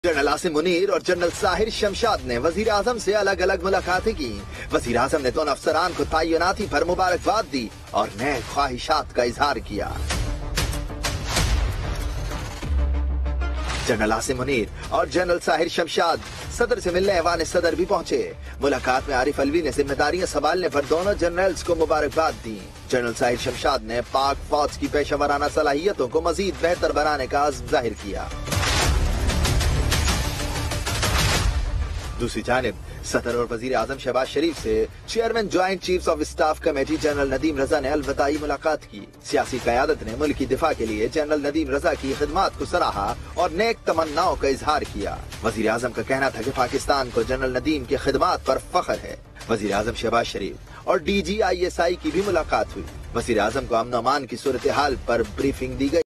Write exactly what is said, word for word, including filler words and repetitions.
General Asim Munir और general Sahir Shamshad ने वजीर आजम से अलग अलग मुलाकातें की। वजीर आजम ने दोनों अफसरान को तैनाती पर मुबारकबाद दी और नए ख्वाहिशात का इजहार किया। जनरल आसिम मुनीर और जनरल साहिर शमशाद सदर से मिलने ऐवान सदर भी पहुंचे। मुलाकात में आरिफ अलवी ने जिम्मेदारियां संभालने पर दोनों जनरल्स को मुबारकबाद दी। जनरल साहिर शमशाद ने पाक फौज की पेशेवराना सलाहियतों को मजीद बेहतर बनाने का अज़्म जाहिर किया। दूसरी जानिब सदर और वजीर आजम शहबाज शरीफ से chairman joint chiefs of staff committee general Nadeem Raza ने अलविदाई मुलाकात की। सियासी क़यादत ने मुल्क की दिफा के लिए जनरल नदीम रजा की खिदमात को सराहा और नेक तमन्नाओं का इजहार किया। वजीर आजम का कहना था कि पाकिस्तान को जनरल नदीम की खिदमात पर फख्र है। वजीर आजम शहबाज शरीफ और D G I S I की भी मुलाकात हुई। वजीर आजम को अमन अमान की सूरत हाल पर ब्रीफिंग दी गई।